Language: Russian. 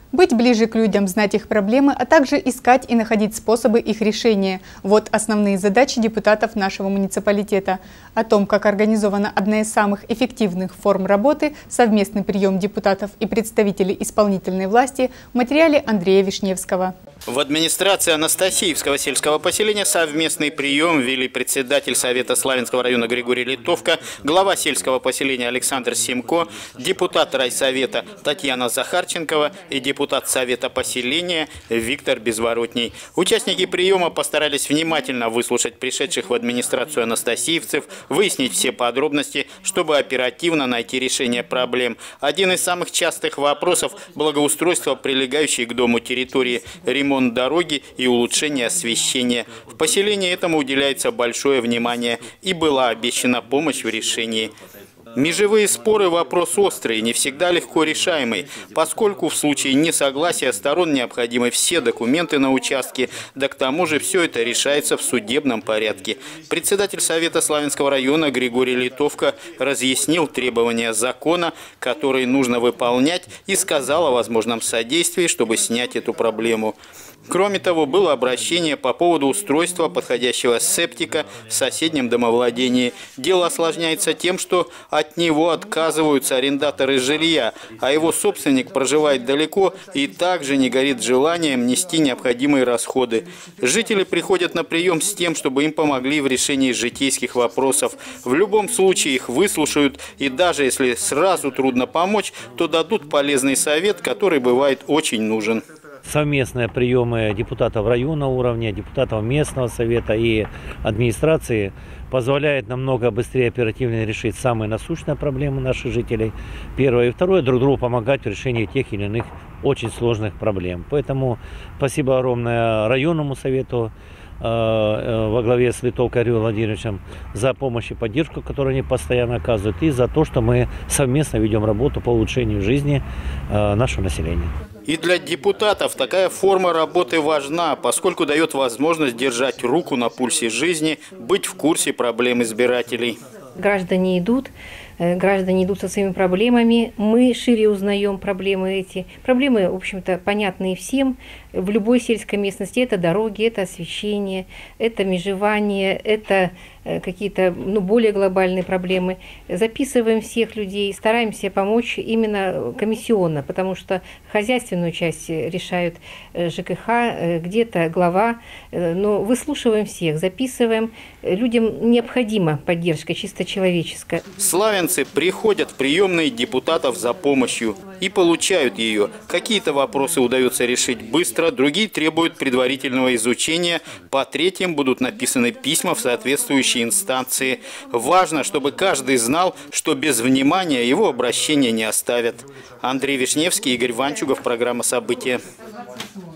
Быть ближе к людям, знать их проблемы, а также искать и находить способы их решения. Вот основные задачи депутатов нашего муниципалитета. О том, как организована одна из самых эффективных форм работы – совместный прием депутатов и представителей исполнительной власти в материале Андрея Вишневского. В администрации Анастасиевского сельского поселения совместный прием вели председатель Совета Славянского района Григорий Литовка, глава сельского поселения Александр Семко, депутат райсовета Татьяна Захарченкова и депутат Совета поселения Виктор Безворотний. Участники приема постарались внимательно выслушать пришедших в администрацию анастасиевцев, выяснить все подробности, чтобы оперативно найти решение проблем. Один из самых частых вопросов – благоустройство прилегающей к дому территории, ремонт дороги и улучшение освещения. В поселении этому уделяется большое внимание и была обещана помощь в решении. Межевые споры – вопрос острый, не всегда легко решаемый, поскольку в случае несогласия сторон необходимы все документы на участке, да к тому же все это решается в судебном порядке. Председатель Совета Славянского района Григорий Литовка разъяснил требования закона, которые нужно выполнять, и сказал о возможном содействии, чтобы снять эту проблему. Кроме того, было обращение по поводу устройства подходящего септика в соседнем домовладении. Дело осложняется тем, что от него отказываются арендаторы жилья, а его собственник проживает далеко и также не горит желанием нести необходимые расходы. Жители приходят на прием с тем, чтобы им помогли в решении житейских вопросов. В любом случае их выслушают, и даже если сразу трудно помочь, то дадут полезный совет, который бывает очень нужен. Совместные приемы депутатов районного уровня, депутатов местного совета и администрации позволяет намного быстрее и оперативнее решить самые насущные проблемы наших жителей. Первое и второе, друг другу помогать в решении тех или иных очень сложных проблем. Поэтому спасибо огромное районному совету во главе с Литовкой Андреем Владимировичем за помощь и поддержку, которую они постоянно оказывают, и за то, что мы совместно ведем работу по улучшению жизни нашего населения. И для депутатов такая форма работы важна, поскольку дает возможность держать руку на пульсе жизни, быть в курсе проблем избирателей. Граждане идут со своими проблемами, мы шире узнаем проблемы эти. Проблемы, в общем-то, понятные всем. В любой сельской местности это дороги, это освещение, это межевание, это какие-то более глобальные проблемы. Записываем всех людей, стараемся помочь именно комиссионно, потому что хозяйственную часть решают ЖКХ, где-то глава, но выслушиваем всех, записываем. Людям необходима поддержка чисто человеческая. Славянцы приходят в приемные депутатов за помощью и получают ее. Какие-то вопросы удается решить быстро, другие требуют предварительного изучения, по третьим будут написаны письма в соответствующие инстанции. Важно, чтобы каждый знал, что без внимания его обращения не оставят. Андрей Вишневский, Игорь Ванчугов, программа «События».